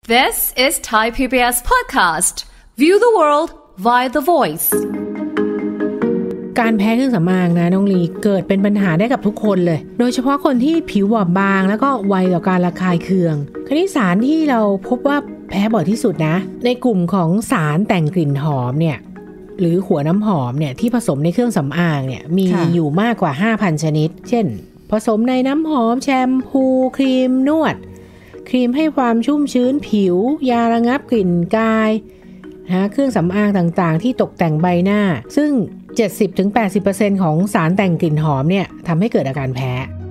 This is Thai PBS podcast. View the world via the voice. การแพ้เครื่องสำอางนะน้องลีเกิดเป็นปัญหาได้กับทุกคนเลยโดยเฉพาะคนที่ผิวบอบบางแล้วก็ไวต่อการระคายเคืองคราวนี้สารที่เราพบว่าแพ้บ่อยที่สุดนะในกลุ่มของสารแต่งกลิ่นหอมเนี่ยหรือหัวน้ำหอมเนี่ยที่ผสมในเครื่องสำอางเนี่ยมีอยู่มากกว่า 5,000 ชนิดเช่นผสมในน้ำหอมแชมพูครีมนวดครีมให้ความชุ่มชื้นผิวยาระงับกลิ่นกายนะเครื่องสำอางต่างๆที่ตกแต่งใบหน้าซึ่ง 70-80% ของสารแต่งกลิ่นหอมเนี่ยทำให้เกิดอาการแพ้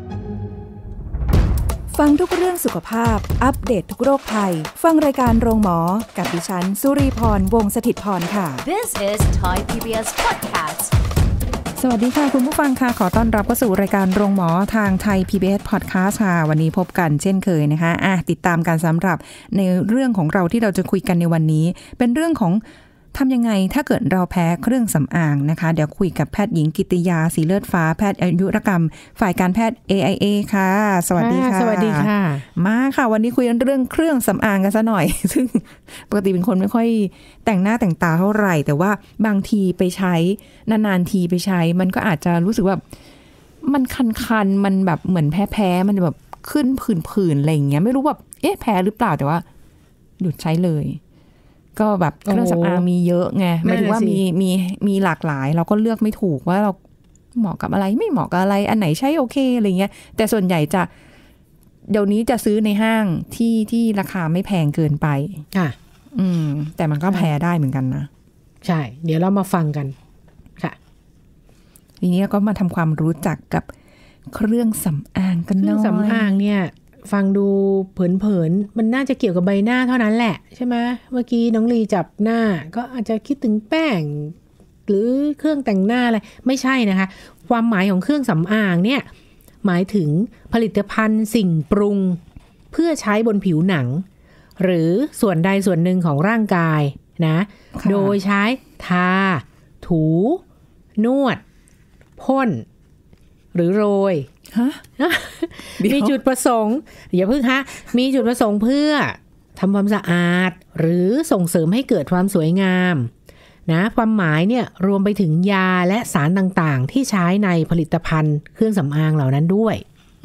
ฟังทุกเรื่องสุขภาพอัปเดต ทุกโรคภัยฟังรายการโรงหมอกับดิฉันสุรีพรวงศ์สถิตย์พรค่ะ This is Thai PBS podcast. สวัสดีค่ะคุณผู้ฟังค่ะขอต้อนรับเข้าสู่รายการโรงหมอทางไทย PBS Podcast ค่ะวันนี้พบกันเช่นเคยนะคะติดตามกันสำหรับในเรื่องของเราที่เราจะคุยกันในวันนี้เป็นเรื่องของทำยังไงถ้าเกิดเราแพ้เครื่องสำอางนะคะเดี๋ยวคุยกับแพทย์หญิงกิติยาสีเลือดฟ้าแพทย์อายุรกรรมฝ่ายการแพทย์ AIA ค่ะสวัสดีค่ะสวัสดีค่ะมาค่ะวันนี้คุยกันเรื่องเครื่องสำอางกันซะหน่อยซึ่งปกติเป็นคนไม่ค่อยแต่งหน้าแต่งตาเท่าไหร่แต่ว่าบางทีไปใช้นานๆทีไปใช้มันก็อาจจะรู้สึกแบบมันคันๆมันแบบเหมือนแพ้ๆมันแบบขึ้นผื่นๆอะไรอย่างเงี้ยไม่รู้แบบแพ้หรือเปล่าแต่ว่าหยุดใช้เลยก็แบบเครื่องสำอางมีเยอะไงหมายถึงว่ามีหลากหลายเราก็เลือกไม่ถูกว่าเราเหมาะกับอะไรไม่เหมาะกับอะไรอันไหนใช้โอเคอะไรเงี้ยแต่ส่วนใหญ่จะเดี๋ยวนี้จะซื้อในห้างที่ราคาไม่แพงเกินไปค่ะแต่มันก็แพ้ได้เหมือนกันนะใช่เดี๋ยวเรามาฟังกันค่ะทีนี้เราก็มาทำความรู้จักกับเครื่องสำอางกันหน่อยเครื่องสำอางเนี่ยฟังดูเผินๆมันน่าจะเกี่ยวกับใบหน้าเท่านั้นแหละใช่ไหมเมื่อกี้น้องลีจับหน้าก็อาจจะคิดถึงแป้งหรือเครื่องแต่งหน้าอะไรไม่ใช่นะคะความหมายของเครื่องสำอางเนี่ยหมายถึงผลิตภัณฑ์สิ่งปรุงเพื่อใช้บนผิวหนังหรือส่วนใดส่วนหนึ่งของร่างกายนะโดยใช้ทาถูนวดพ่นหรือโรยมีจุดประสงค์อย่าเพิ่งมีจุดประสงค์เพื่อทำความสะอาดหรือส่งเสริมให้เกิดความสวยงามนะความหมายเนี่ยรวมไปถึงยาและสารต่างๆที่ใช้ในผลิตภัณฑ์เครื่องสำอางเหล่านั้นด้วย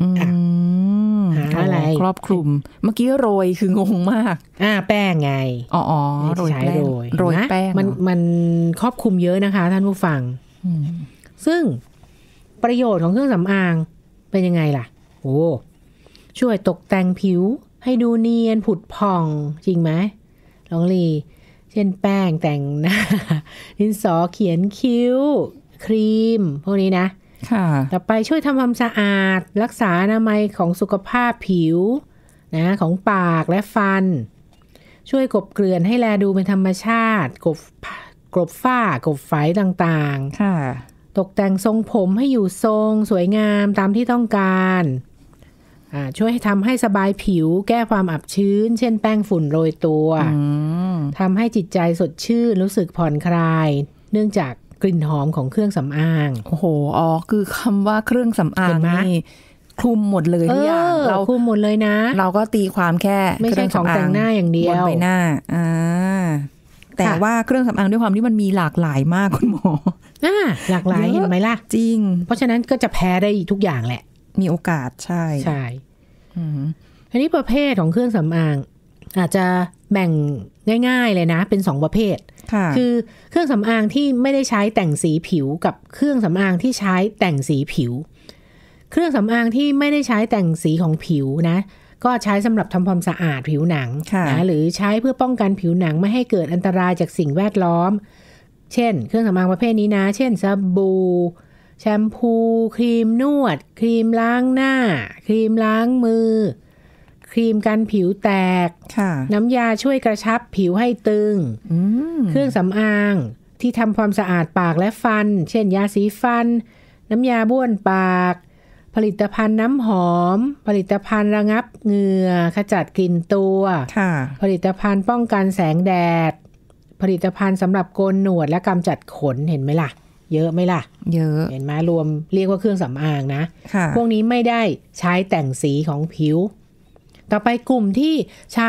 อะไรครอบคลุมเมื่อกี้โรยคืองงมากแป้งไงโรยแป้งโรยแป้งมันครอบคลุมเยอะนะคะท่านผู้ฟังซึ่งประโยชน์ของเครื่องสำอางเป็นยังไงล่ะช่วยตกแต่งผิวให้ดูเนียนผุดผ่องจริงไหมลองลีเช่นแป้งแต่งหน้าดินสอเขียนคิ้วครีมพวกนี้นะต่อไปช่วยทำความสะอาดรักษาอนามัยของสุขภาพผิวนะของปากและฟันช่วยกลบเกลื่อนให้แลดูเป็นธรรมชาติกลบฝ้ากลบไฝต่างๆตกแต่งทรงผมให้อยู่ทรงสวยงามตามที่ต้องการช่วยทำให้สบายผิวแก้ความอับชื้นเช่นแป้งฝุ่นโรยตัวทำให้จิตใจสดชื่นรู้สึกผ่อนคลายเนื่องจากกลิ่นหอมของเครื่องสำอางคือคำว่าเครื่องสำอางนี่คลุมหมดเลยทุกอย่างเราคลุมหมดเลยนะเราก็ตีความแค่ไม่ใช่ของแต่งหน้าอย่างเดียวบนใบหน้าแต่ว่าเครื่องสำอางด้วยความที่มันมีหลากหลายมากคุณหมอหลากหลายเห็นไหมล่ะจริงเพราะฉะนั้นก็จะแพ้ได้ทุกอย่างแหละมีโอกาสใช่ทีนี้ประเภทของเครื่องสำอางอาจจะแบ่งง่ายๆเลยนะเป็น2ประเภทคือเครื่องสำอางที่ไม่ได้ใช้แต่งสีผิวกับเครื่องสำอางที่ใช้แต่งสีผิวเครื่องสำอางที่ไม่ได้ใช้แต่งสีของผิวนะก็ใช้สำหรับทำความสะอาดผิวหนังนะหรือใช้เพื่อป้องกันผิวหนังไม่ให้เกิดอันตรายจากสิ่งแวดล้อมเช่นเครื่องสำอางประเภทนี้นะเช่นสบู่แชมพูครีมนวดครีมล้างหน้าครีมล้างมือครีมกันผิวแตกน้ำยาช่วยกระชับผิวให้ตึงเครื่องสำอางที่ทำความสะอาดปากและฟันเช่นยาสีฟันน้ำยาบ้วนปากผลิตภัณฑ์น้ำหอมผลิตภัณฑ์ระงับเหงื่อขจัดกลิ่นตัวผลิตภัณฑ์ป้องกันแสงแดดผลิตภัณฑ์สำหรับโกนหนวดและกำจัดขนเห็นไหมล่ะเยอะไหมล่ะเยอะเห็นไหมรวมเรียกว่าเครื่องสำอางนะพวกนี้ไม่ได้ใช้แต่งสีของผิวต่อไปกลุ่มที่ใช้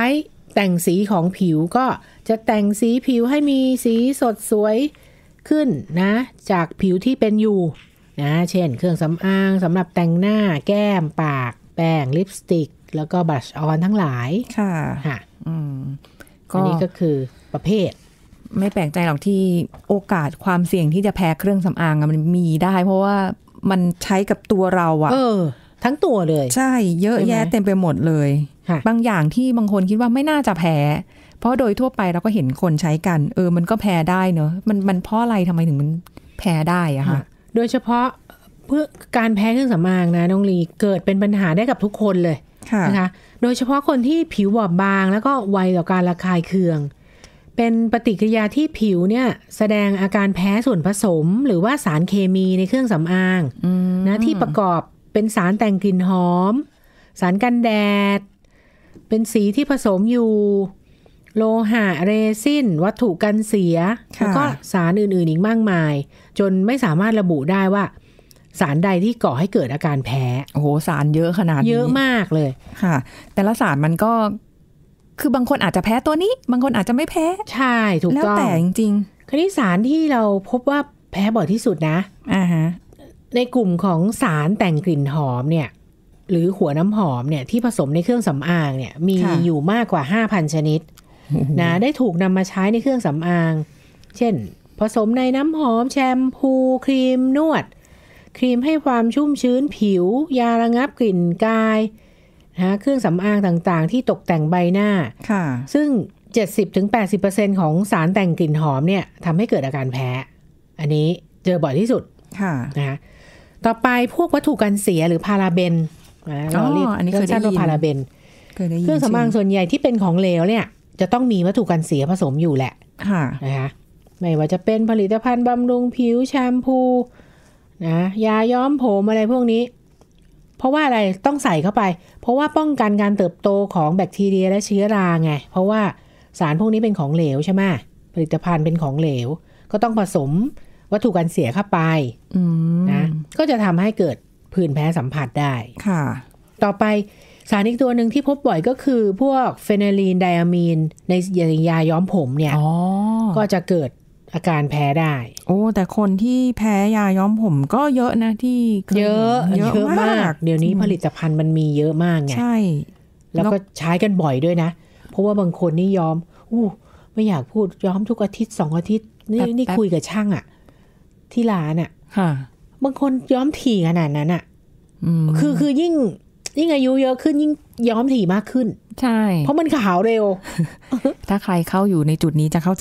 แต่งสีของผิวก็จะแต่งสีผิวให้มีสีสดสวยขึ้นนะจากผิวที่เป็นอยู่นะเช่นเครื่องสำอางสำหรับแต่งหน้าแก้มปากแป้งลิปสติกแล้วก็บลัชออนทั้งหลายค่ะอันนี้ก็คือประเภทไม่แปลกใจหรอกที่โอกาสความเสี่ยงที่จะแพ้เครื่องสำอางมันมีได้เพราะว่ามันใช้กับตัวเราอะทั้งตัวเลยใช่เยอะแยะเต็มไปหมดเลยบางอย่างที่บางคนคิดว่าไม่น่าจะแพ้เพราะโดยทั่วไปเราก็เห็นคนใช้กันมันก็แพ้ได้เนอะมันเพราะอะไรทำไมถึงมันแพ้ได้อะค่ะโดยเฉพาะเพื่อการแพ้เครื่องสำอางนะน้องลีเกิดเป็นปัญหาได้กับทุกคนเลยนะคะโดยเฉพาะคนที่ผิวบอบบางแล้วก็ไวต่อการระคายเคืองเป็นปฏิกิริยาที่ผิวเนี่ยแสดงอาการแพ้ส่วนผสมหรือว่าสารเคมีในเครื่องสำอางนะที่ประกอบเป็นสารแต่งกลิ่นหอมสารกันแดดเป็นสีที่ผสมอยู่โลหะเรซินวัตถุกันเสียแล้วก็สารอื่นๆอีกมากมายจนไม่สามารถระบุได้ว่าสารใดที่ก่อให้เกิดอาการแพ้โอ้โหสารเยอะขนาดนี้เยอะมากเลยค่ะแต่ละสารมันก็คือบางคนอาจจะแพ้ตัวนี้บางคนอาจจะไม่แพ้ใช่ถูกต้องแล้วแต่จริงๆคราวนี้สารที่เราพบว่าแพ้บ่อยที่สุดนะในกลุ่มของสารแต่งกลิ่นหอมเนี่ยหรือหัวน้ำหอมเนี่ยที่ผสมในเครื่องสำอางเนี่ยมีอยู่มากกว่า 5,000 ชนิดนะได้ถูกนำมาใช้ในเครื่องสำอางเช่นผสมในน้ำหอมแชมพูครีมนวดครีมให้ความชุ่มชื้นผิวยาระงับกลิ่นกายนะเครื่องสำอางต่างๆที่ตกแต่งใบหน้าซึ่ง 70-80% ของสารแต่งกลิ่นหอมเนี่ยทำให้เกิดอาการแพ้อันนี้เจอบ่อยที่สุดนะต่อไปพวกวัตถุกันเสียหรือพาราเบนเราเรียกสั้นๆว่าพาราเบนเครื่องสำอางส่วนใหญ่ที่เป็นของเหลวเนี่ยจะต้องมีวัตถุกันเสียผสมอยู่แหละนะคะไม่ว่าจะเป็นผลิตภัณฑ์บำรุงผิวแชมพูนะยาย้อมผมอะไรพวกนี้เพราะว่าอะไรต้องใส่เข้าไปเพราะว่าป้องกันการเติบโตของแบคทีเรียและเชื้อราไงเพราะว่าสารพวกนี้เป็นของเหลวใช่ไหมผลิตภัณฑ์เป็นของเหลวก็ต้องผสมวัตถุกันเสียเข้าไปนะก็จะทำให้เกิดผื่นแพ้สัมผัสได้ค่ะต่อไปสารอีกตัวหนึ่งที่พบบ่อยก็คือพวกเฟนาลีนไดอะมีนในยาย้อมผมเนี่ยก็จะเกิดอาการแพ้ได้โอ้แต่คนที่แพ้ยาย้อมผมก็เยอะนะที่เยอะมากเดี๋ยวนี้ผลิตภัณฑ์มันมีเยอะมากไงใช่แล้วก็ใช้กันบ่อยด้วยนะเพราะว่าบางคนนี่ย้อมไม่อยากพูดย้อมทุกอาทิตย์2 อาทิตย์นี่คุยกับช่างอ่ะที่ร้านอ่ะบางคนย้อมถี่ขนาดนั้นอ่ะคือยิ่งอายุเยอะขึ้นยิ่งย้อมถี่มากขึ้นใช่เพราะมันขาวเร็วถ้าใครเข้าอยู่ในจุดนี้จะเข้าใจ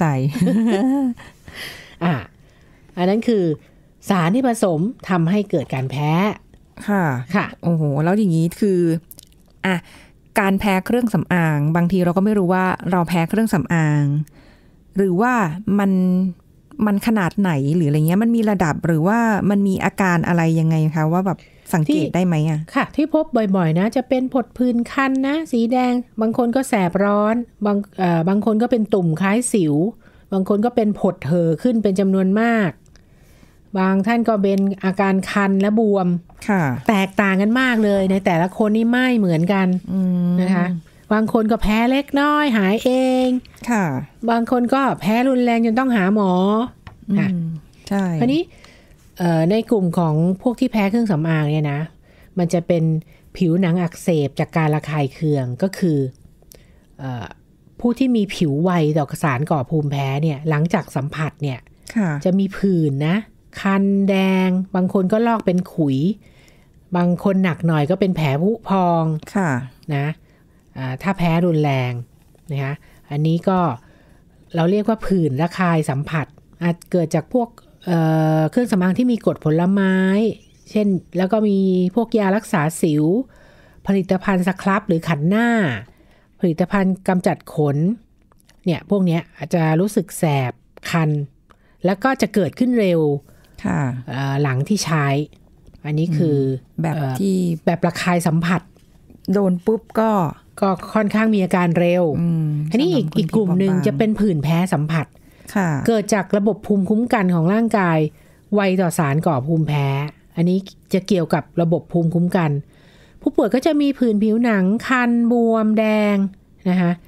อันนั้นคือสารที่ผสมทำให้เกิดการแพ้ค่ะโอ้โหแล้วอย่างนี้คือการแพ้เครื่องสำอางบางทีเราก็ไม่รู้ว่าเราแพ้เครื่องสำอางหรือว่ามันขนาดไหนหรืออะไรเงี้ยมันมีระดับหรือว่ามันมีอาการอะไรยังไงคะว่าแบบสังเกตได้ไหมค่ะที่พบบ่อยๆนะจะเป็นผดผื่นคันนะสีแดงบางคนก็แสบร้อนบางคนก็เป็นตุ่มคล้ายสิวบางคนก็เป็นผดเห่อขึ้นเป็นจำนวนมากบางท่านก็เป็นอาการคันและบวมแตกต่างกันมากเลยในแต่ละคนนี่ไม่เหมือนกันนะคะบางคนก็แพ้เล็กน้อยหายเองบางคนก็แพ้รุนแรงจนต้องหาหมอใช่คราวนี้ในกลุ่มของพวกที่แพ้เครื่องสำอางเนี่ยนะมันจะเป็นผิวหนังอักเสบจากการระคายเคืองก็คือผู้ที่มีผิวไวต่อสารก่อภูมิแพ้เนี่ยหลังจากสัมผัสเนี่ยจะมีผื่นนะคันแดงบางคนก็ลอกเป็นขุยบางคนหนักหน่อยก็เป็นแผลผุพองนะถ้าแพ้รุนแรงนะคะอันนี้ก็เราเรียกว่าผื่นระคายสัมผัสอาจเกิดจากพวกเครื่องสำอางที่มีกรดผลไม้เช่นแล้วก็มีพวกยารักษาสิวผลิตภัณฑ์สครับหรือขันหน้าผลิตภัณฑ์กำจัดขนเนี่ยพวกนี้อาจจะรู้สึกแสบคันแล้วก็จะเกิดขึ้นเร็วหลังที่ใช้อันนี้คือแบบระคายสัมผัสโดนปุ๊บก็ค่อนข้างมีอาการเร็วอันนี้อีกกลุ่มหนึ่งจะเป็นผื่นแพ้สัมผัสเกิดจากระบบภูมิคุ้มกันของร่างกายไวต่อสารก่อภูมิแพ้อันนี้จะเกี่ยวกับระบบภูมิคุ้มกันผู้ป่วยก็จะมีผื่นผิวหนังคันบวมแดงนะคะ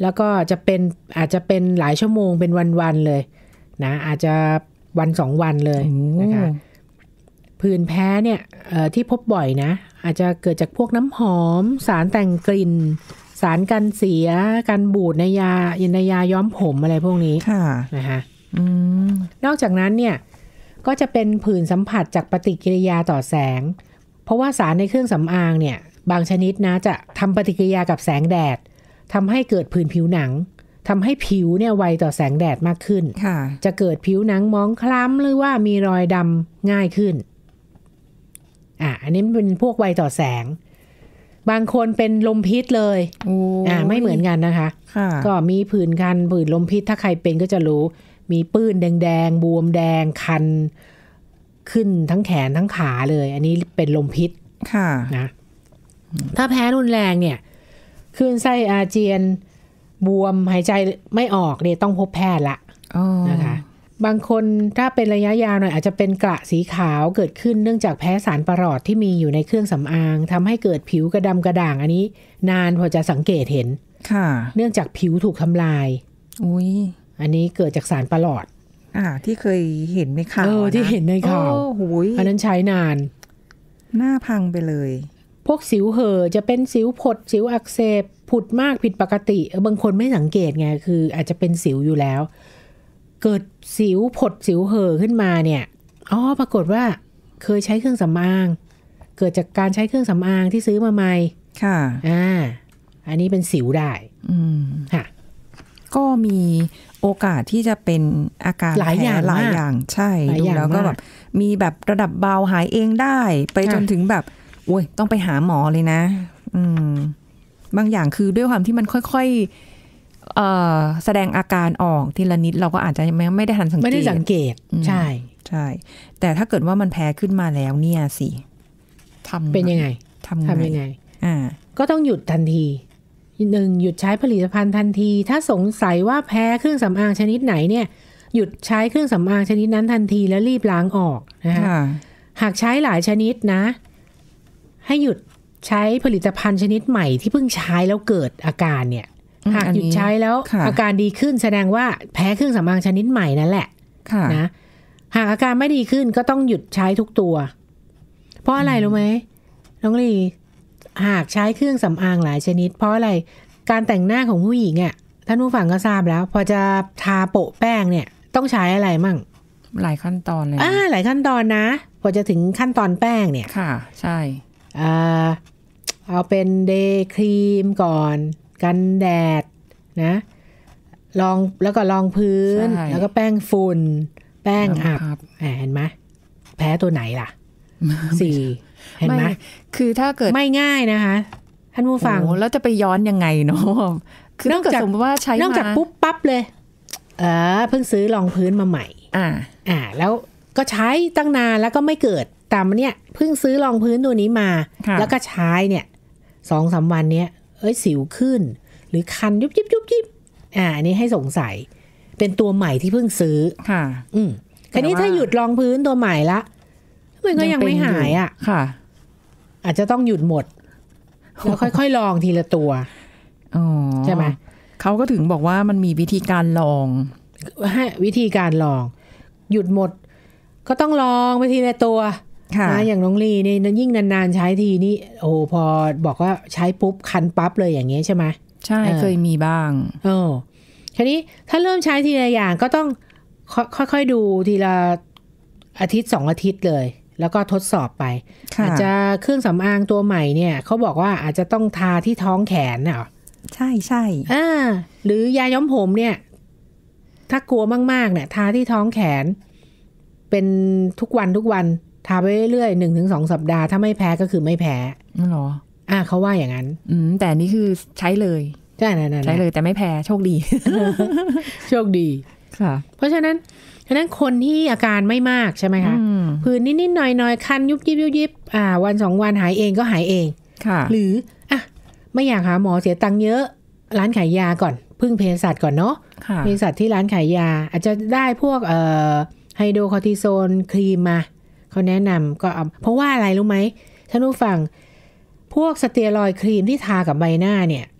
แล้วก็อาจจะเป็นหลายชั่วโมงเป็นวันๆเลยนะอาจจะวัน2 วันเลยนะคะผื่นแพ้เนี่ยที่พบบ่อยนะอาจจะเกิดจากพวกน้ำหอมสารแต่งกลิ่นสารกันเสียกันบูดในยาย้อมผมอะไรพวกนี้นะคะนอกจากนั้นเนี่ยก็จะเป็นผื่นสัมผัสจากปฏิกิริยาต่อแสงเพราะว่าสารในเครื่องสำอางเนี่ยบางชนิดนะจะทำปฏิกิริยากับแสงแดดทำให้เกิดผื่นผิวหนังทำให้ผิวเนี่ยไวต่อแสงแดดมากขึ้นจะเกิดผิวหนังมองคล้ำหรือว่ามีรอยดำง่ายขึ้นอันนี้เป็นพวกไวต่อแสงบางคนเป็นลมพิษเลยไม่เหมือนกันนะคะก็มีผื่นคันผื่นลมพิษถ้าใครเป็นก็จะรู้มีปื้นแดงๆบวมแดงคันขึ้นทั้งแขนทั้งขาเลยอันนี้เป็นลมพิษนะถ้าแพ้รุนแรงเนี่ยคลื่นไส้อาเจียนบวมหายใจไม่ออกเนี่ยต้องพบแพทย์ละนะคะบางคนถ้าเป็นระยะยาวหน่อยอาจจะเป็นกระสีขาวเกิดขึ้นเนื่องจากแพ้สารประหลอดที่มีอยู่ในเครื่องสำอางทำให้เกิดผิวกระดำกระด่างอันนี้นานพอจะสังเกตเห็นเนื่องจากผิวถูกทำลายอันนี้เกิดจากสารประหลอดที่เคยเห็นในข่าวที่เห็นในข่าวอันนั้นใช้นานหน้าพังไปเลยพวกสิวเห่อจะเป็นสิวผดสิวอักเสบผุดมากผิดปกติบางคนไม่สังเกตไงคืออาจจะเป็นสิวอยู่แล้วเกิดสิวผดสิวเห่อขึ้นมาเนี่ยปรากฏว่าเคยใช้เครื่องสำอางเกิดจากการใช้เครื่องสำอางที่ซื้อมาใหม่ค่ะอันนี้เป็นสิวได้ค่ะก็มีโอกาสที่จะเป็นอาการหลายอย่างใช่ดูแล้วก็แบบมีแบบระดับเบาหายเองได้ไปจนถึงแบบโอ้ยต้องไปหาหมอเลยนะบางอย่างคือด้วยความที่มันค่อยๆแสดงอาการออกทีละนิดเราก็อาจจะไม่ได้ทันสังเกตไม่ได้สังเกตใช่แต่ถ้าเกิดว่ามันแพ้ขึ้นมาแล้วเนี่ยสิเป็นยังไงทำยังไงก็ต้องหยุดทันที1หยุดใช้ผลิตภัณฑ์ทันทีถ้าสงสัยว่าแพ้เครื่องสำอางชนิดไหนเนี่ยหยุดใช้เครื่องสำอางชนิดนั้นทันทีแล้วรีบล้างออกนะคะหากใช้หลายชนิดนะให้หยุดใช้ผลิตภัณฑ์ชนิดใหม่ที่เพิ่งใช้แล้วเกิดอาการเนี่ยหากหยุดใช้แล้วอาการดีขึ้นแสดงว่าแพ้เครื่องสำอางชนิดใหม่นั่นแหละนะหากอาการไม่ดีขึ้นก็ต้องหยุดใช้ทุกตัวเพราะอะไรรู้ไหมน้องลีหากใช้เครื่องสำอางหลายชนิดเพราะอะไรการแต่งหน้าของผู้หญิงท่านผู้ฟังก็ทราบแล้วพอจะทาโปะแป้งเนี่ยต้องใช้อะไรมั่งหลายขั้นตอนเลยหลายขั้นตอนนะพอจะถึงขั้นตอนแป้งเนี่ยค่ะใช่เอาเป็นเดย์ครีมก่อนกันแดดนะแล้วก็รองพื้นแล้วก็แป้งฝุ่นแป้งอับเห็นไหมแพ้ตัวไหนล่ะ4เห็นไหมคือถ้าเกิดไม่ง่ายนะคะท่านผู้ฟังแล้วจะไปย้อนยังไงเนาะคือนอกจากสมมติว่าใช้นอกจากปุ๊บปั๊บเลยเพิ่งซื้อรองพื้นมาใหม่แล้วก็ใช้ตั้งนานแล้วก็ไม่เกิดตามเนี่ยเพิ่งซื้อรองพื้นตัวนี้มาแล้วก็ใช้เนี่ย 2-3 วันเนี้ยสิวขึ้นหรือคันยุบยิบยุบยิบอันนี้ให้สงสัยเป็นตัวใหม่ที่เพิ่งซื้อคราวนี้ถ้าหยุดรองพื้นตัวใหม่ละมันก็ยังไม่หายอาจจะต้องหยุดหมดแล้วค่อยๆลองทีละตัวใช่ไหมเขาก็ถึงบอกว่ามันมีวิธีการลองวิธีการลองหยุดหมดก็ต้องลองไปทีละตัวนะอย่างน้องลีนี่ยิ่งนานๆใช้ทีนี่พอบอกว่าใช้ปุ๊บคันปั๊บเลยอย่างเงี้ยใช่ไหมใช่เคยมีบ้างคราวนี้ถ้าเริ่มใช้ทีละอย่างก็ต้องค่อยๆดูทีละอาทิตย์2 อาทิตย์เลยแล้วก็ทดสอบไปอาจจะเครื่องสำอางตัวใหม่เนี่ยเขาบอกว่าอาจจะต้องทาที่ท้องแขนใช่ใช่หรือยาย้อมผมเนี่ยถ้ากลัวมากๆเนี่ยทาที่ท้องแขนเป็นทุกวันทาไปเรื่อยๆ 1-2 สัปดาห์ถ้าไม่แพ้ก็คือไม่แพ้หรอเขาว่าอย่างนั้นแต่นี่คือใช้เลยใช่ใช้เลยแต่ไม่แพ้โชคดีโชคดีค่ะเพราะฉะนั้นคนที่อาการไม่มากใช่ไหมคะผื่นนิดๆหน่อยๆคันยุบยิบยุบยิบ1-2 วันหายเองก็หายเองหรือไม่อยากหาหมอเสียตังค์เยอะร้านขายยาก่อนพึ่งเภสัชก่อนเนาะเภสัชที่ร้านขายยาอาจจะได้พวกไฮโดรคอร์ติโซนครีมมาเขาแนะนำก็เพราะว่าอะไรรู้ไหมท่านผู้ฟังพวกสเตียรอยด์ครีมที่ทากับใบหน้าเนี่ย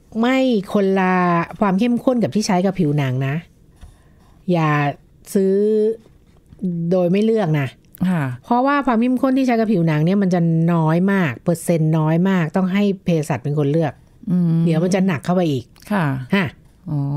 ไม่คนละความเข้มข้นกับที่ใช้กับผิวหนังนะอย่าซื้อโดยไม่เลือกนะเพราะว่าความเข้มข้นที่ใช้กับผิวหนังเนี่ยมันจะน้อยมากเปอร์เซ็นต์น้อยมากต้องให้เภสัชเป็นคนเลือกเดี๋ยวมันจะหนักเข้าไปอีกค่ะอ๋อ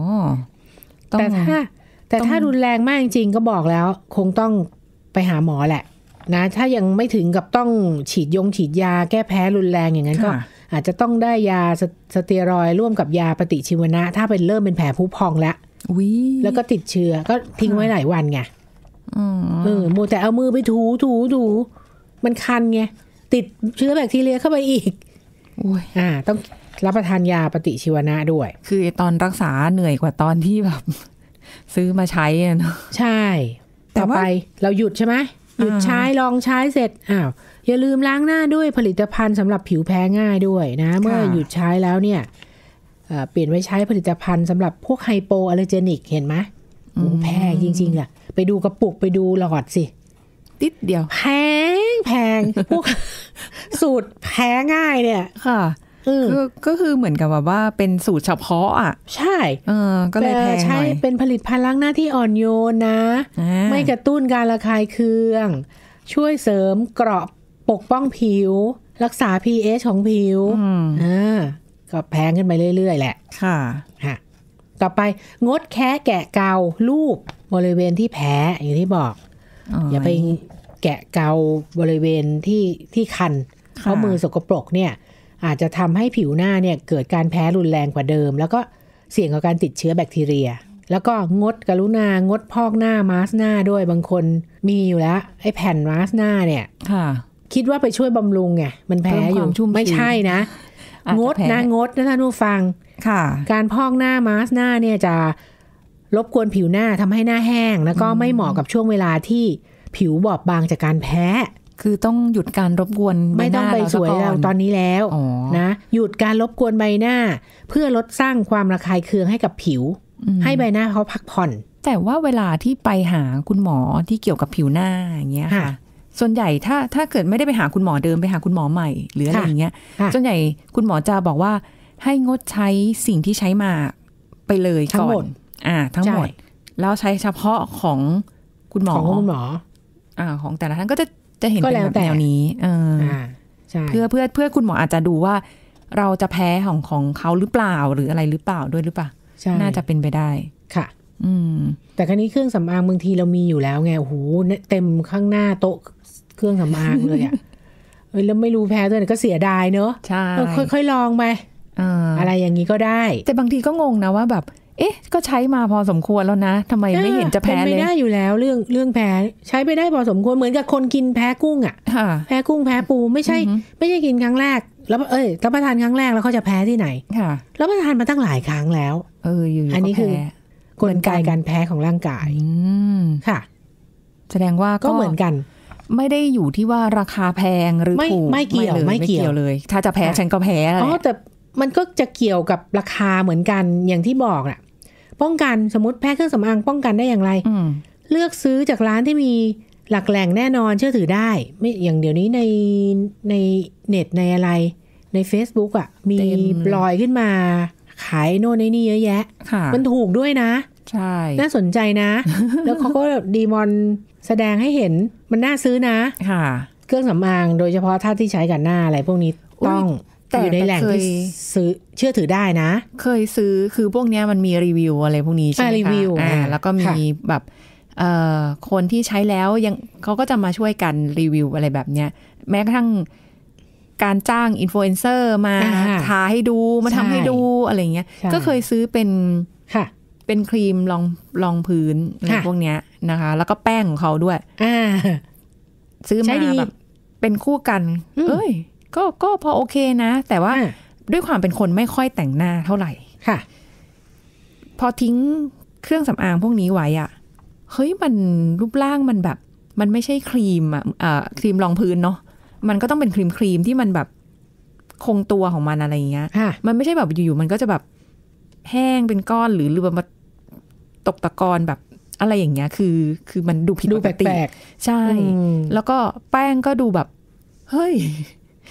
แต่ถ้ารุนแรงมากจริงๆก็บอกแล้วคงต้องไปหาหมอแหละนะถ้ายังไม่ถึงกับต้องฉีดยาแก้แพ้รุนแรงอย่างนั้นก็อาจจะต้องได้ยาสเตียรอยด์ร่วมกับยาปฏิชีวนะถ้าเริ่มเป็นแผลพุพองแล้วก็ติดเชื้อก็ทิ้งไว้หลายวันไงโมแต่เอามือไปถูมันคันไงติดเชื้อแบคทีเรียเข้าไปอีกต้องรับประทานยาปฏิชีวนะด้วยคือตอนรักษาเหนื่อยกว่าตอนที่แบบซื้อมาใช้เนาะใช่ต่อไปเราหยุดใช่ไหมหยุดใช้ลองใช้เสร็จอย่าลืมล้างหน้าด้วยผลิตภัณฑ์สำหรับผิวแพ้ง่ายด้วยนะเมื่อหยุดใช้แล้วเนี่ยเปลี่ยนไว้ใช้ผลิตภัณฑ์สำหรับพวกไฮโปอัลเลอร์เจนิกเห็นไหมแพงจริงๆอ่ะไปดูกระปุกไปดูหลอดสิติดเดียวแพงพวกสูตรแพ้ง่ายเนี่ยค่ะก็คือเหมือนกับว่าเป็นสูตรเฉพาะอ่ะใช่ก็เลยแพงหน่อยใช้เป็นผลิตภัณฑ์ล้างหน้าที่อ่อนโยนนะไม่กระตุ้นการระคายเคืองช่วยเสริมเกราะปกป้องผิวรักษา pH ของผิวก็แพงขึ้นไปเรื่อยๆแหละค่ะต่อไปงดแคะแกะเกาลูบบริเวณที่แพ้อย่างที่บอกอย่าไปแกะเกาบริเวณที่คันเพราะมือสกปรกเนี่ยอาจจะทำให้ผิวหน้าเนี่ยเกิดการแพ้รุนแรงกว่าเดิมแล้วก็เสี่ยงต่อการติดเชื้อแบคทีเรียแล้วก็กรุณางดพอกหน้ามาสก์หน้าด้วยบางคนมีอยู่แล้วไอ้แผ่นมาสก์หน้าเนี่ยคิดว่าไปช่วยบำรุงไงมันแพ้อยู่ไม่ใช่นะงดนะท่านผู้ฟังการพอกหน้ามาสก์หน้าเนี่ยจะรบกวนผิวหน้าทำให้หน้าแห้งแล้วก็ไม่เหมาะกับช่วงเวลาที่ผิวบอบบางจากการแพ้คือต้องหยุดการรบกวนไม่ต้องไปสวยเราตอนนี้แล้วนะหยุดการรบกวนใบหน้าเพื่อลดสร้างความระคายเคืองให้กับผิวให้ใบหน้าเขาพักผ่อนแต่ว่าเวลาที่ไปหาคุณหมอที่เกี่ยวกับผิวหน้าอย่างเงี้ยค่ะส่วนใหญ่ถ้าเกิดไม่ได้ไปหาคุณหมอเดิมไปหาคุณหมอใหม่หรืออะไรอย่างเงี้ยส่วนใหญ่คุณหมอจะบอกว่าให้งดใช้สิ่งที่ใช้มาไปเลยก่อนทั้งหมดแล้วใช้เฉพาะของคุณหมอของแต่ละท่านก็จะเห็นเป็นแบบแนวนี้เพื่อคุณหมออาจจะดูว่าเราจะแพ้ของเขาหรือเปล่าหรืออะไรหรือเปล่าด้วยหรือเปล่าน่าจะเป็นไปได้ค่ะแต่ครั้นี้เครื่องสำอางบางทีเรามีอยู่แล้วไงโอ้โหเต็มข้างหน้าโต๊ะเครื่องสำอางเลยอ่ะแล้วไม่รู้แพ้ด้วยก็เสียดายเนอะใช่ค่อยๆลองไปอะไรอย่างนี้ก็ได้แต่บางทีก็งงนะว่าแบบก็ใช้มาพอสมควรแล้วนะทำไมไม่เห็นจะแพ้เลยเป็นไม่ได้อยู่แล้วเรื่องแพ้ใช้ไปได้พอสมควรเหมือนกับคนกินแพ้กุ้งอ่ะแพ้กุ้งแพ้ปูไม่ใช่กินครั้งแรกแล้วรับประทานครั้งแรกแล้วเขาจะแพ้ที่ไหนรับประทานมาตั้งหลายครั้งแล้วอยู่อันนี้คือกลไกการแพ้ของร่างกายค่ะแสดงว่าก็เหมือนกันไม่ได้อยู่ที่ว่าราคาแพงหรือถูกไม่เกี่ยวเลยถ้าจะแพ้ฉันก็แพ้แต่มันก็จะเกี่ยวกับราคาเหมือนกันอย่างที่บอกน่ะป้องกันสมมติแพ้เครื่องสำอางป้องกันได้อย่างไรเลือกซื้อจากร้านที่มีหลักแหล่งแน่นอนเชื่อถือได้ไม่อย่างเดี๋ยวนี้ในเน็ตในอะไรใน Facebook อ่ะมีปล่อยขึ้นมาขายโน่นนี่เยอะแยะมันถูกด้วยนะใช่น่าสนใจนะ แล้วเขาก็ดีมอนแสดงให้เห็นมันน่าซื้อนะเครื่องสำอางโดยเฉพาะถ้าที่ใช้กับหน้าอะไรพวกนี้ต้องอยู่ในแหล่งที่ซื้อเชื่อถือได้นะเคยซื้อคือพวกนี้มันมีรีวิวอะไรพวกนี้ใช่ไหมคะรีวิวแล้วก็มีแบบคนที่ใช้แล้วยังเขาก็จะมาช่วยกันรีวิวอะไรแบบเนี้ยแม้กระทั่งการจ้างอินฟลูเอนเซอร์มาทาให้ดูมาทำให้ดูอะไรเงี้ยก็เคยซื้อเป็นครีมรองพื้นอะไรพวกเนี้ยนะคะแล้วก็แป้งของเขาด้วยซื้อมาแบบเป็นคู่กันก็พอโอเคนะแต่ว่าด้วยความเป็นคนไม่ค่อยแต่งหน้าเท่าไหร่ค่ะพอทิ้งเครื่องสำอางพวกนี้ไว้อ่ะเฮ้ยมันรูปร่างมันแบบมันไม่ใช่ครีมครีมรองพื้นเนาะมันก็ต้องเป็นครีมที่มันแบบคงตัวของมันอะไรอย่างเงี้ยมันไม่ใช่แบบอยู่ๆมันก็จะแบบแห้งเป็นก้อนหรือแบบตกตะกอนแบบอะไรอย่างเงี้ยคือมันดูผิดปกติใช่แล้วก็แป้งก็ดูแบบเฮ้ย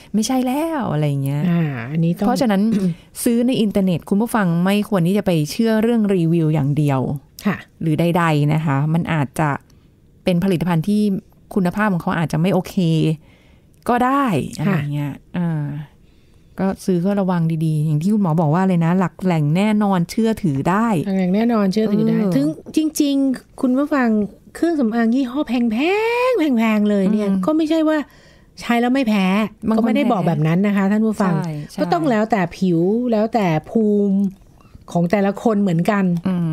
ไม่ใช่แล้วอะไรเงี้ยอันนี้เพราะฉะนั้น ซื้อในอินเทอร์เน็ตคุณผู้ฟังไม่ควรที่จะไปเชื่อเรื่องรีวิวอย่างเดียวหรือใดๆนะคะมันอาจจะเป็นผลิตภัณฑ์ที่คุณภาพของเขาอาจจะไม่โอเคก็ได้อะไรเงี้ยก็ซื้อก็ระวังดีๆอย่างที่คุณหมอบอกว่าเลยนะหลักแหล่งแน่นอนเชื่อถือได้หลักแหล่งแน่นอนเชื่อถือได้ถึงจริงๆคุณผู้ฟังเครื่องสำอางยี่ห้อแพงเลยเนี่ยก็ไม่ใช่ว่าใช้แล้วไม่แพ้ก็ไม่ได้บอกแบบนั้นนะคะท่านผู้ฟังก็ต้องแล้วแต่ผิวแล้วแต่ภูมิของแต่ละคนเหมือนกัน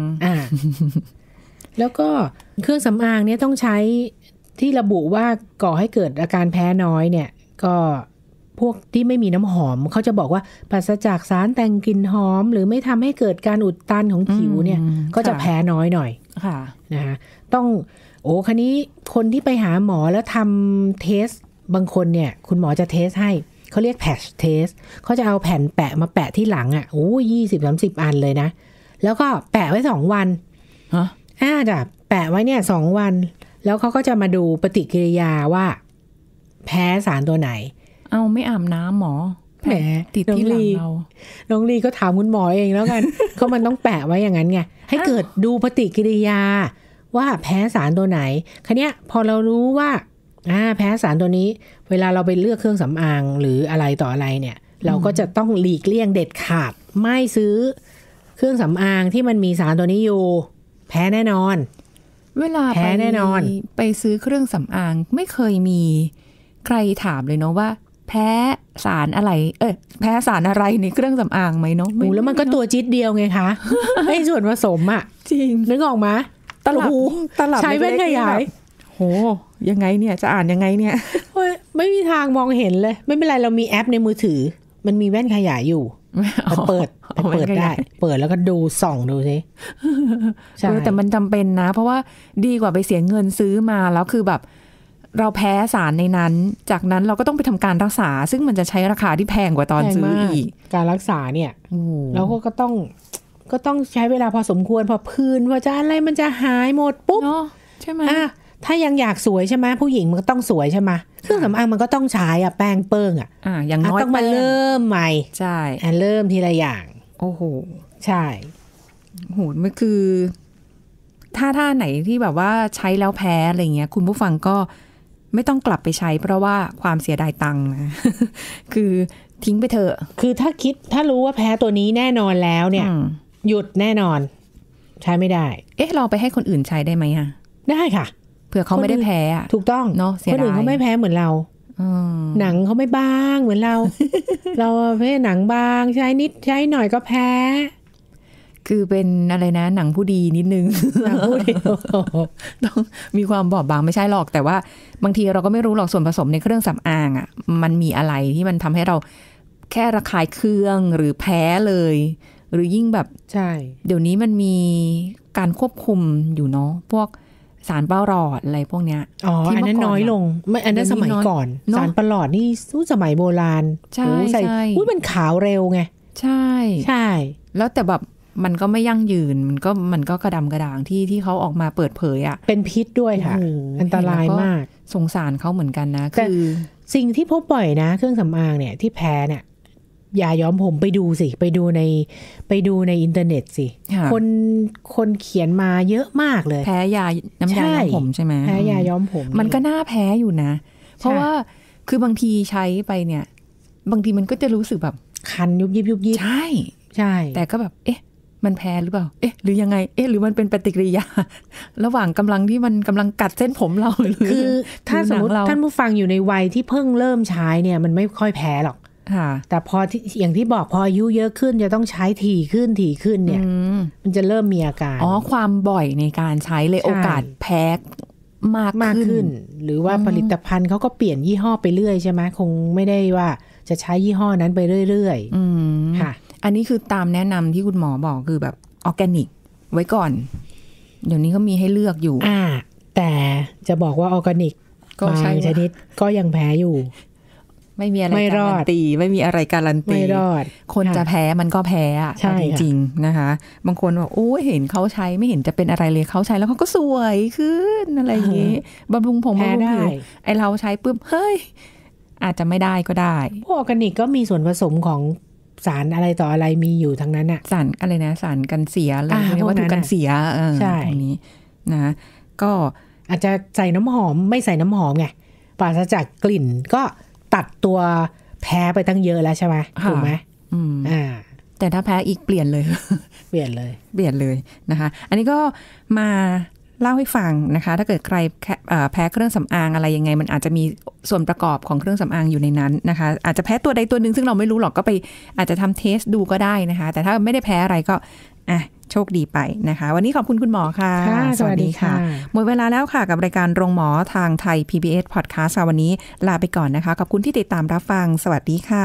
แล้วก็เครื่องสำอางเนี่ยต้องใช้ที่ระบุว่าก่อให้เกิดอาการแพ้น้อยเนี่ยก็พวกที่ไม่มีน้ำหอมเขาจะบอกว่าปราศจากสารแต่งกลิ่นหอมหรือไม่ทำให้เกิดการอุดตันของผิวเนี่ยก็จะแพ้น้อยหน่อยนะคะต้องคันนี้คนที่ไปหาหมอแล้วทำเทสบางคนเนี่ยคุณหมอจะเทสให้เขาเรียกแพทช์เทสเขาจะเอาแผ่นแปะมาแปะที่หลัง20-30 อันเลยนะแล้วก็แปะไว้2 วันจะแปะไว้เนี่ย2 วันแล้วเขาก็จะมาดูปฏิกิริยาว่าแพ้สารตัวไหนเอาไม่อาบน้ำหมอแหมติดที่หลังเราน้องลีก็ถามคุณหมอเองแล้วกันเขามันต้องแปะไว้อย่างนั้นไงให้เกิดดูปฏิกิริยาว่าแพ้สารตัวไหนคันเนี้ยพอเรารู้ว่าแพ้สารตัวนี้เวลาเราไปเลือกเครื่องสำอางหรืออะไรต่ออะไรเนี่ยเราก็จะต้องหลีกเลี่ยงเด็ดขาดไม่ซื้อเครื่องสำอางที่มันมีสารตัวนี้อยู่แพ้แน่นอนเวลาแพ้แน่นอนไปซื้อเครื่องสำอางไม่เคยมีใครถามเลยเนาะว่าแพ้สารอะไรแพ้สารอะไรในเครื่องสำอางไหมเนาะแล้วมันก็ตัวจิ๊ดเดียวไงคะไอ้ส่วนผสมอ่ะจริงนึกออกไหมตลับใช้แว่นขยายโหยังไงเนี่ยจะอ่านยังไงเนี่ยไม่มีทางมองเห็นเลยไม่เป็นไรเรามีแอปในมือถือมันมีแว่นขยายอยู่เปิดได้เปิดแล้วก็ดูส่องดูสิใช่แต่มันจำเป็นนะเพราะว่าดีกว่าไปเสียเงินซื้อมาแล้วคือแบบเราแพ้สารในนั้นจากนั้นเราก็ต้องไปทำการรักษาซึ่งมันจะใช้ราคาที่แพงกว่าตอนซื้ออีกการรักษาเนี่ยแล้วก็ต้องใช้เวลาพอสมควรพอพื้นว่าจะอะไรมันจะหายหมดปุ๊บใช่ไหมถ้ายังอยากสวยใช่ไหมผู้หญิงมันก็ต้องสวยใช่ไหมเครื่องสำอางมันก็ต้องใช้แป้งเปิ้งอย่างน้อยต้องมาเริ่มใหม่ใช่เริ่มทีละอย่างโอ้โหใช่โหมันคือถ้าไหนที่แบบว่าใช้แล้วแพ้อะไรเงี้ยคุณผู้ฟังก็ไม่ต้องกลับไปใช้เพราะว่าความเสียดายตังค์นะคือทิ้งไปเถอะคือถ้ารู้ว่าแพ้ตัวนี้แน่นอนแล้วเนี่ยหยุดแน่นอนใช้ไม่ได้เราไปให้คนอื่นใช้ได้ไหมได้ค่ะเผื่อเขาไม่ได้แพ้ถูกต้องเนาะคนอื่นเขาไม่แพ้เหมือนเราหนังเขาไม่บางเหมือนเรา เราแพ้หนังบางใช้นิดใช้หน่อยก็แพ้คือเป็นอะไรนะหนังผู้ดีนิดนึงหนังผู้ดีต้องมีความบอบบางไม่ใช่หรอกแต่ว่าบางทีเราก็ไม่รู้หรอกส่วนผสมในเครื่องสำอางมันมีอะไรที่มันทำให้เราแค่ระคายเคืองหรือแพ้เลยหรือยิ่งแบบใช่เดี๋ยวนี้มันมีการควบคุมอยู่เนาะพวกสารประหลอดอะไรพวกเนี้ยอันนั้นน้อยลงไม่อันนั้นสมัยก่อนสารประหลอดนี่สมัยโบราณใช่มันขาวเร็วไงใช่ใช่แล้วแต่แบบมันก็ไม่ยั่งยืนมันก็กระดำกระด่างที่เขาออกมาเปิดเผยเป็นพิษด้วยค่ะอันตรายมากสงสารเขาเหมือนกันนะคือสิ่งที่พบบ่อยนะเครื่องสำอางเนี่ยที่แพ้เนี่ยยาย้อมผมไปดูในอินเทอร์เน็ตสิคนเขียนมาเยอะมากเลยแพ้ยาน้ำยาย้อมผมใช่ไหมแพ้ยาย้อมผมมันก็น่าแพ้อยู่นะเพราะว่าคือบางทีใช้ไปเนี่ยบางทีมันก็จะรู้สึกแบบคันยุบยิบใช่แต่ก็แบบมันแพ้หรือเปล่าหรือยังไงหรือมันเป็นปฏิกิริยาระหว่างกำลังที่มันกำลังกัดเส้นผมเราหรือคือถ้าสมมติท่านผู้ฟังอยู่ในวัยที่เพิ่งเริ่มใช้เนี่ยมันไม่ค่อยแพ้หรอกแต่พออย่างที่บอกพออายุเยอะขึ้นจะต้องใช้ถี่ขึ้นเนี่ยมันจะเริ่มมีอาการความบ่อยในการใช้เลยโอกาสแพ้มากขึ้นหรือว่าผลิตภัณฑ์เขาก็เปลี่ยนยี่ห้อไปเรื่อยใช่ไหมคงไม่ได้ว่าจะใช้ยี่ห้อนั้นไปเรื่อยๆค่ะอันนี้คือตามแนะนำที่คุณหมอบอกคือแบบออร์แกนิกไว้ก่อนเดี๋ยวนี้ก็มีให้เลือกอยู่แต่จะบอกว่าออร์แกนิกก็ใช้ชนิดก็ยังแพ้อยู่ไม่มีอะไรการันตีไม่มีอะไรการันตีไม่รอดคนจะแพ้มันก็แพ้จริงๆนะคะบางคนบอกโอ้เห็นเขาใช้ไม่เห็นจะเป็นอะไรเลยเขาใช้แล้วเขาก็สวยขึ้นอะไรอย่างนี้บำรุงผมบำรุงผิวไอเราใช้ปุ๊บเฮ้ยอาจจะไม่ได้ก็ได้พวกออร์แกนิกก็มีส่วนผสมของสารอะไรต่ออะไรมีอยู่ทั้งนั้นอะสารอะไรนะสารกันเสียอะไรวัตถุกันเสียใช่ตรงนี้นะก็อาจจะใส่น้ำหอมไม่ใส่น้ำหอมไงปราศจากกลิ่นก็ตัดตัวแพ้ไปตั้งเยอะแล้วใช่ไหมถูกไหมแต่ถ้าแพ้อีกเปลี่ยนเลยเปลี่ยนเลยนะคะอันนี้ก็มาเล่าให้ฟังนะคะถ้าเกิดใครแพ้เครื่องสำอางอะไรยังไงมันอาจจะมีส่วนประกอบของเครื่องสำอางอยู่ในนั้นนะคะอาจจะแพ้ตัวใดตัวหนึ่งซึ่งเราไม่รู้หรอกก็ไปอาจจะทำเทสดูก็ได้นะคะแต่ถ้าไม่ได้แพ้อะไรก็โชคดีไปนะคะวันนี้ขอบคุณคุณหมอค่ะสวัสดีค่ะหมดเวลาแล้วค่ะกับรายการโรงหมอทางไทย PBS Podcast วันนี้ลาไปก่อนนะคะขอบคุณที่ติดตามรับฟังสวัสดีค่ะ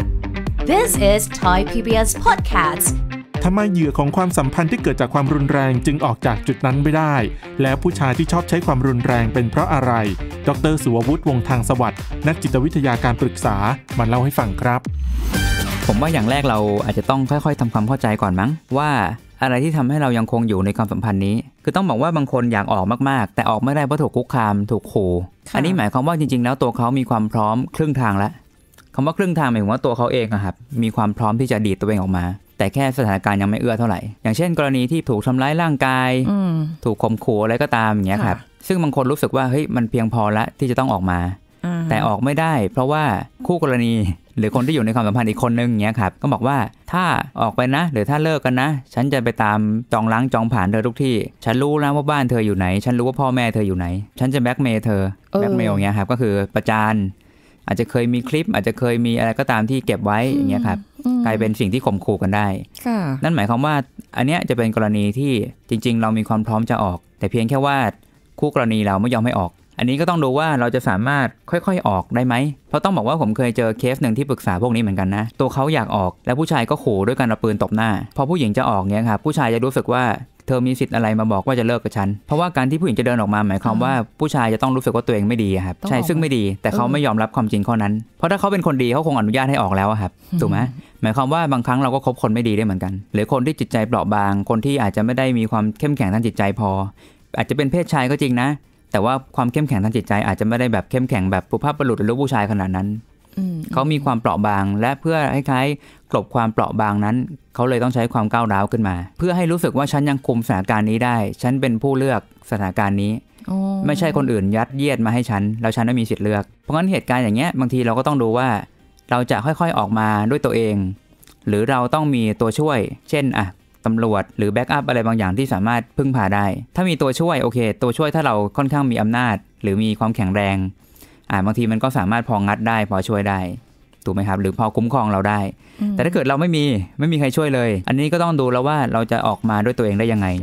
This is Thai PBS Podcast ทำไมเหยื่อของความสัมพันธ์ที่เกิดจากความรุนแรงจึงออกจากจุดนั้นไม่ได้แล้วผู้ชายที่ชอบใช้ความรุนแรงเป็นเพราะอะไรดร.สุวัฒน์วงศ์ทางสวัสดิ์นักจิตวิทยาการปรึกษามาเล่าให้ฟังครับผมว่าอย่างแรกเราอาจจะต้องค่อยๆทำความเข้าใจก่อนมั้งว่าอะไรที่ทำให้เรายังคงอยู่ในความสัมพันธ์นี้คือต้องบอกว่าบางคนอยากออกมากๆแต่ออกไม่ได้เพราะถูกคุกคามถูกขู่อันนี้หมายความว่าจริงๆแล้วตัวเขามีความพร้อมครึ่งทางแล้วคำว่าครึ่งทางหมายถึงว่าตัวเขาเองครับมีความพร้อมที่จะดีดตัวเองออกมาแต่แค่สถานการณ์ยังไม่เอื้อเท่าไหร่อย่างเช่นกรณีที่ถูกทำร้ายร่างกายถูกข่มขู่อะไรก็ตามอย่างเงี้ยครับซึ่งบางคนรู้สึกว่าเฮ้ยมันเพียงพอแล้วที่จะต้องออกมาแต่ออกไม่ได้เพราะว่าคู่กรณีหรือคนที่อยู่ในความสัมพันธ์อีกคนนึงเงี้ยครับก็บอกว่าถ้าออกไปนะหรือถ้าเลิกกันนะฉันจะไปตามจองล้างจองผ่านเธอทุกที่ฉันรู้นะว่าบ้านเธออยู่ไหนฉันรู้ว่าพ่อแม่เธออยู่ไหนฉันจะแบล็กเมย์เธอแบล็กเมย์อย่างเงี้ยครับก็คือประจานอาจจะเคยมีคลิปอาจจะเคยมีอะไรก็ตามที่เก็บไว้อย่างเงี้ยครับกลายเป็นสิ่งที่ข่มขู่กันได้นั่นหมายความว่าอันเนี้ยจะเป็นกรณีที่จริงๆเรามีความพร้อมจะออกแต่เพียงแค่ว่าคู่กรณีเราไม่ยอมให้ออกอันนี้ก็ต้องดูว่าเราจะสามารถค่อยๆออกได้ไหมเพราะต้องบอกว่าผมเคยเจอเคสหนึ่งที่ปรึกษาพวกนี้เหมือนกันนะตัวเขาอยากออกแล้วผู้ชายก็ขู่ด้วยการเอาปืนตบหน้าพอผู้หญิงจะออกเนี้ยครับผู้ชายจะรู้สึกว่าเธอมีสิทธิ์อะไรมาบอกว่าจะเลิกกับฉันเพราะว่าการที่ผู้หญิงจะเดินออกมาหมายความว่าผู้ชายจะต้องรู้สึกว่าตัวเองไม่ดีครับใช่ซึ่งไม่ดีแต่เขาไม่ยอมรับความจริงข้อนั้นเพราะถ้าเขาเป็นคนดีเขาคงอนุญาตให้ออกแล้วครับถูกไหมหมายความว่าบางครั้งเราก็คบคนไม่ดีได้เหมือนกันหรือคนที่จิตใจเปราะบางคนที่อาจจะไม่ได้มีความเข้มแข็งทางจิตใจพออาจจะเป็นเพศชายก็จริงนะแต่ว่าความเข้มแข็งทางจิตใจอาจจะไม่ได้แบบเข้มแข็งแบบสุภาพบุรุษหรือลูกผู้ชายขนาดนั้นเขามีความเปราะบางและเพื่อคล้ายๆกลบความเปราะบางนั้นเขาเลยต้องใช้ความก้าวร้าวขึ้นมาเพื่อให้รู้สึกว่าฉันยังคุมสถานการณ์นี้ได้ฉันเป็นผู้เลือกสถานการณ์นี้ไม่ใช่คนอื่นยัดเยียดมาให้ฉันแล้วฉันไม่มีสิทธิ์เลือกเพราะงั้นเหตุการณ์อย่างเงี้ยบางทีเราก็ต้องดูว่าเราจะค่อยๆออกมาด้วยตัวเองหรือเราต้องมีตัวช่วยเช่นตำรวจหรือแบ็กอัพอะไรบางอย่างที่สามารถพึ่งพาได้ถ้ามีตัวช่วยโอเคตัวช่วยถ้าเราค่อนข้างมีอำนาจหรือมีความแข็งแรงบางทีมันก็สามารถพองัดได้พอช่วยได้ถูกไหมครับหรือพอคุ้มครองเราได้แต่ถ้าเกิดเราไม่มีใครช่วยเลยอันนี้ก็ต้องดูแล้วว่าเราจะออกมาด้วยตัวเองได้ยังไง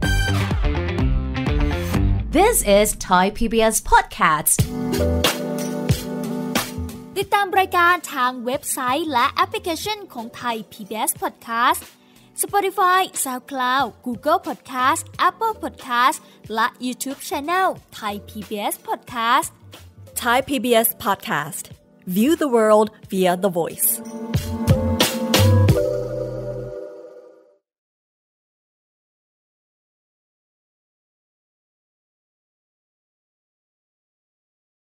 This is Thai PBS Podcast ติดตามรายการทางเว็บไซต์และแอปพลิเคชันของ Thai PBS Podcast Spotify, SoundCloud, Google Podcast, Apple Podcast และ YouTube Channel Thai PBS Podcast Thai PBS Podcast View the world via the voice